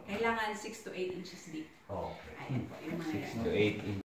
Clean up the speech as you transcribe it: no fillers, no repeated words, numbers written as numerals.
Kailangan 6 to 8 inches deep. Okay. Ayan po, yung mga 6 to 8 inches.